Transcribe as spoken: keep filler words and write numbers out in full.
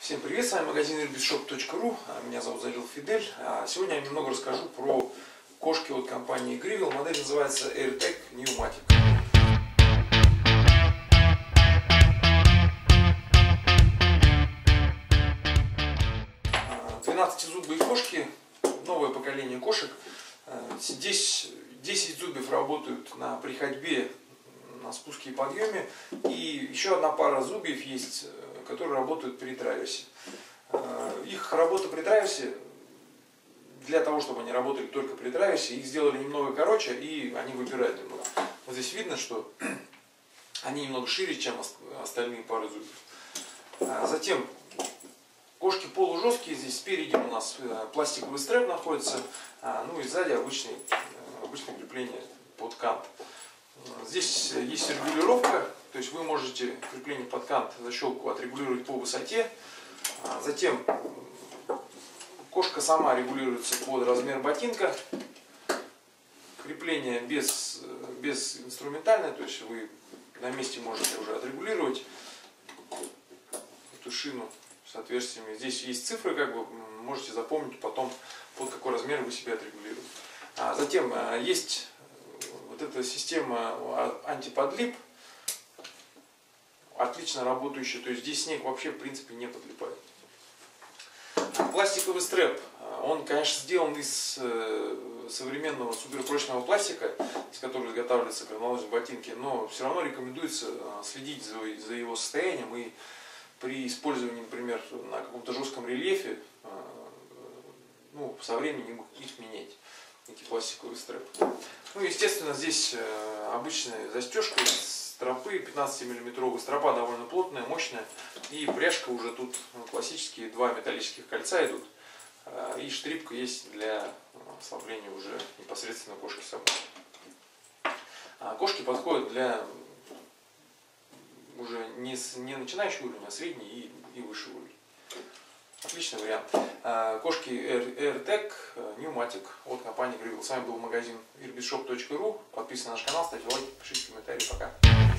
Всем привет, с вами магазин ирбисшоп точка ру, меня зовут Залил Фидель. Сегодня я немного расскажу про кошки от компании Гривел. Модель называется AirTag Pneumatic. двенадцатизубые кошки, новое поколение кошек. Здесь десять зубьев работают на при ходьбе, на спуске и подъеме, и еще одна пара зубьев есть, которые работают при траверсе. Их работа при траверсе, для того, чтобы они работали только при траверсе, их сделали немного короче, и они выпирают немного. Вот здесь видно, что они немного шире, чем остальные пары зубьев. Затем кошки полужесткие, здесь спереди у нас пластиковый стрэп находится, ну и сзади обычный, обычное крепление под кант. Здесь есть регулировка, то есть вы можете крепление под кант, защелку отрегулировать по высоте. Затем кошка сама регулируется под размер ботинка. Крепление без, без инструментальное, то есть вы на месте можете уже отрегулировать эту шину с отверстиями. Здесь есть цифры, как бы можете запомнить потом, под какой размер вы себя отрегулируете. А затем есть вот эта система антиподлип, отлично работающая, то есть здесь снег вообще в принципе не подлипает. Пластиковый стрэп, он, конечно, сделан из современного суперпрочного пластика, из которого изготавливаются горнолыжные ботинки, но все равно рекомендуется следить за, за его состоянием и при использовании, например, на каком-то жестком рельефе, ну, со временем их менять, эти пластиковые стрэпы. Ну, естественно, здесь обычная застежка из стропы, пятнадцатимиллиметровая стропа довольно плотная, мощная, и пряжка уже тут классические, два металлических кольца идут, и штрипка есть для ослабления уже непосредственно кошки самой. Кошки подходят для уже не, не начинающего уровня, а средний и, и выше уровень. Отличный вариант. Кошки AirTag Pneumatic от компании Gривел. С вами был магазин ирбисшоп точка ру. Подписывайтесь на наш канал, ставьте лайки, пишите комментарии. Пока.